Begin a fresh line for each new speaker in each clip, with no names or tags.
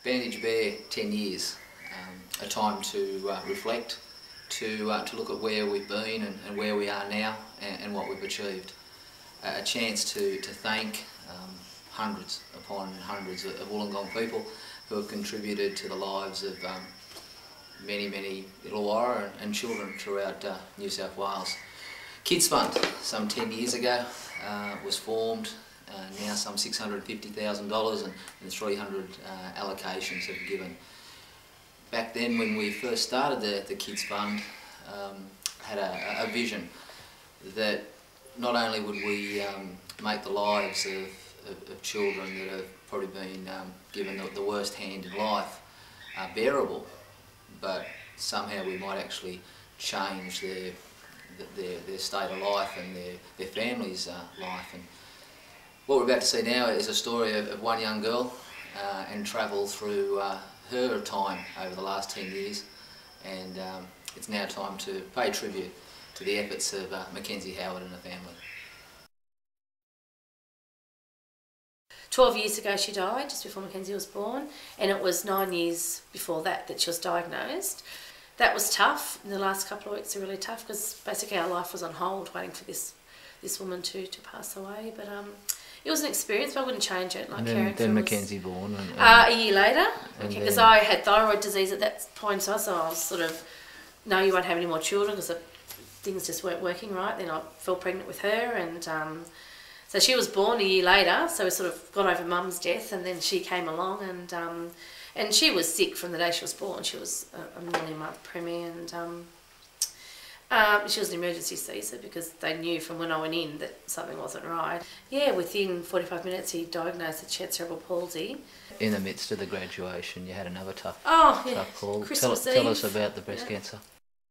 Bandage Bear 10 years, a time to reflect, to look at where we've been and where we are now and what we've achieved. A chance to thank hundreds upon hundreds of Wollongong people who have contributed to the lives of many Illawarra and children throughout New South Wales. Kids Fund, some 10 years ago, was formed. Now some $650,000 and 300 allocations have been given. Back then, when we first started the Kids Fund, had a vision that not only would we make the lives of children that have probably been given the worst hand in life bearable, but somehow we might actually change their state of life and their family's life. And what we're about to see now is a story of one young girl and travel through her time over the last 10 years, and it's now time to pay tribute to the efforts of Mecenzi, Howard and her family.
12 years ago she died, just before Mecenzi was born, and it was 9 years before that she was diagnosed. That was tough. In the last couple of weeks were really tough because basically our life was on hold waiting for this woman to pass away. But it was an experience, but I wouldn't change it. Like
and then Mecenzi born?
A year later, because I had thyroid disease at that point, so I was sort of, no, you won't have any more children because things just weren't working right. Then I fell pregnant with her, and so she was born a year later, so we sort of got over mum's death, and then she came along, and she was sick from the day she was born. She was a nearly month preemie, and she was an emergency Caesar because they knew from when I went in that something wasn't right. Yeah, within 45 minutes he diagnosed that she had cerebral palsy.
In the midst of the graduation you had another tough call.
Christmas Eve.
Tell us about the breast cancer.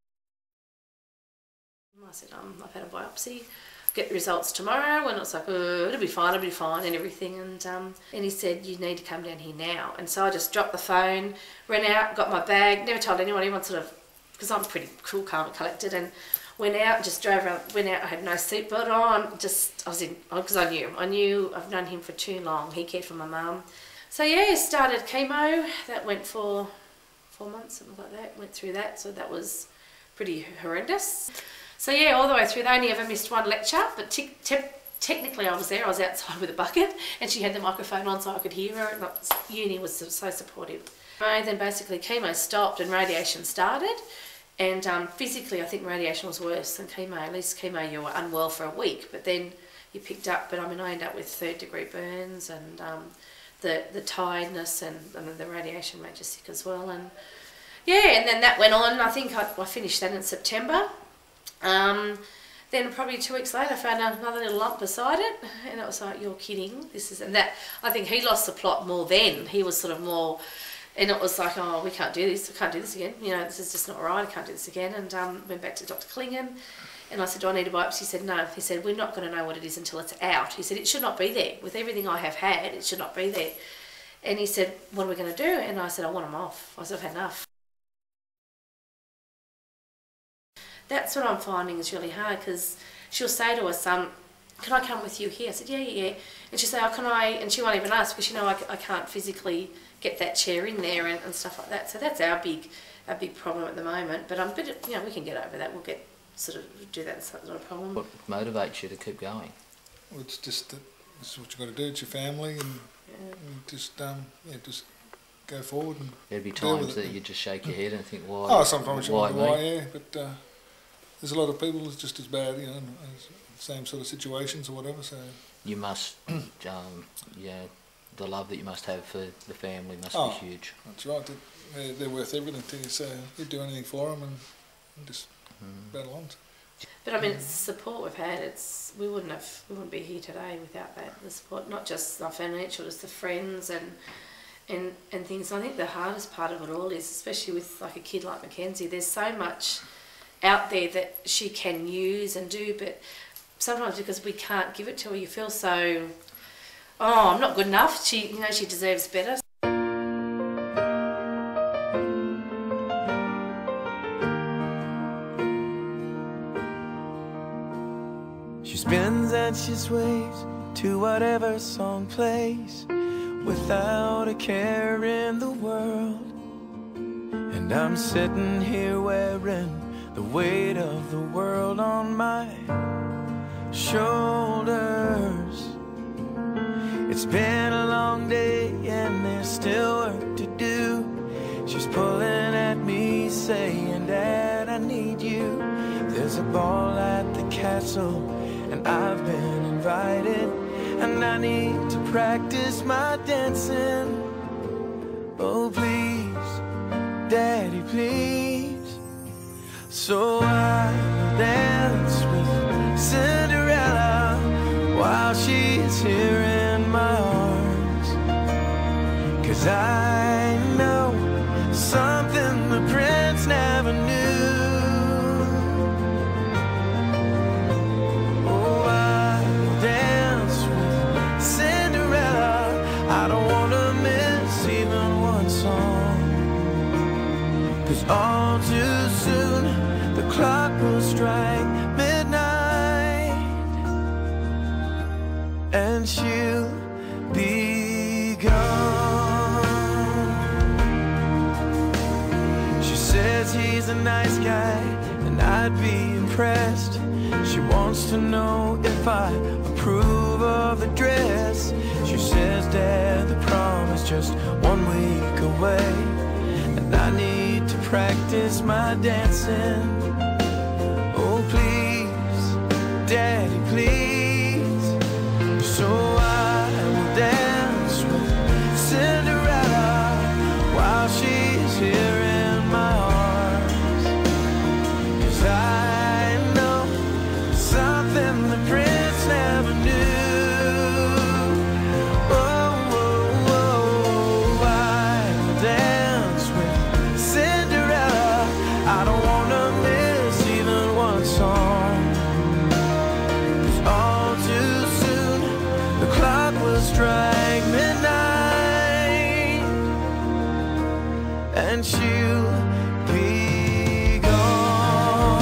I said, I've had a biopsy, get the results tomorrow, and it's like, it'll be fine and everything, and he said, you need to come down here now. And so I just dropped the phone, ran out, got my bag, never told anyone sort of, because I'm pretty cool, calm and collected, and went out, just drove around, went out, I had no seatbelt on, I was in, because I knew I've known him for too long, he cared for my mum. So yeah, started chemo, that went for 4 months, something like that, went through that, so that was pretty horrendous. So yeah, all the way through, they only ever missed one lecture, but technically I was there, I was outside with a bucket, and she had the microphone on so I could hear her, and uni was so supportive. And then basically chemo stopped and radiation started, and physically I think radiation was worse than chemo. At least chemo you were unwell for a week, but then you picked up, but I mean I ended up with 3rd-degree burns, and the tiredness, and the radiation made you sick as well. And yeah, and then that went on. I think I finished that in September. Then probably 2 weeks later I found another little lump beside it, and it was like, you're kidding, this is, and that, I think he lost the plot more then. He was sort of more, and it was like, oh, we can't do this, again, you know, this is just not right, I can't do this again. And went back to Dr. Klingen, and I said, do I need a biopsy? He said, no. He said, we're not going to know what it is until it's out. He said, it should not be there. With everything I have had, it should not be there. And he said, what are we going to do? And I said, I want them off. I said, I've had enough. That's what I'm finding is really hard, because she'll say to us, can I come with you here? I said, yeah. And she'll say, oh, can I? And she won't even ask, because, you know, I can't physically get that chair in there and stuff like that. So that's our big problem at the moment. But you know, we can get over that. We'll do that. It's not a problem.
What motivates you to keep going?
Well, it's just that this is what you've got to do. It's your family, and just go forward. And
there'd be times that you just shake your head and think, why?
Oh, sometimes you wonder why,
me?
yeah. But there's a lot of people that's just as bad, you know, same sort of situations or whatever. So
you must, the love that you must have for the family must be huge.
That's right. They're worth everything to you. So you'd do anything for them and just battle on.
But I mean, it's the support we've had. We wouldn't be here today without that. The support, not just our financial, just the friends and things. And I think the hardest part of it all is, especially with like a kid like Mecenzi, there's so much out there that she can use and do, but sometimes because we can't give it to her, you feel so, oh, I'm not good enough. She deserves better.
She spins and she sways to whatever song plays, without a care in the world. And I'm sitting here wearing the weight of the world on my shoulders. It's been a long day and there's still work to do. She's pulling at me saying, Dad, I need you. There's a ball at the castle and I've been invited, and I need to practice my dancing. Oh please, Daddy, please. So I will dance with Cinderella while she's here in my arms. 'Cause I know something the prince never knew. Oh, I will dance with Cinderella. I don't want to miss even one song. 'Cause all too soon the clock will strike midnight, and she'll be gone. She says he's a nice guy and I'd be impressed. She wants to know if I approve of the dress. She says, Dad, the prom is just 1 week away, and I need to practice my dancing. Oh please, Daddy, please. So I will dance with Cinderella while she's here in my arms. 'Cause I know something the prince never knew. Oh, oh, oh, I will dance with Cinderella. I don't want to miss even one song. 'Cause all too soon the clock will strike midnight, and she'll be gone.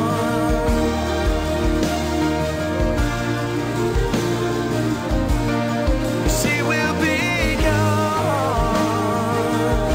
She will be gone.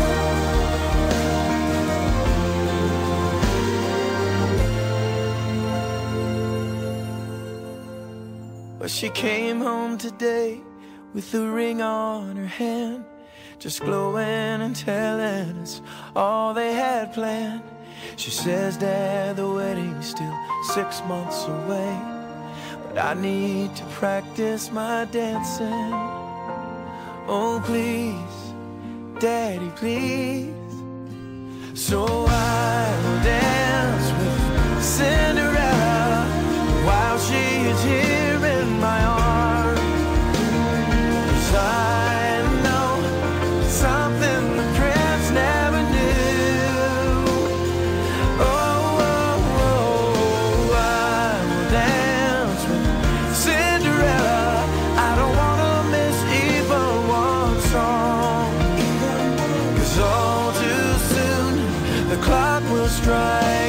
But she came home today with the ring on her hand, just glowing and telling us all they had planned. She says, Dad, the wedding's still 6 months away, but I need to practice my dancing. Oh please, Daddy, please. So I will dance with Cinderella while she is here in my arms. 'Cause I know something the prince never knew. Oh, oh, oh, I will dance with Cinderella. I don't want to miss even one song. 'Cause all too soon the clock will strike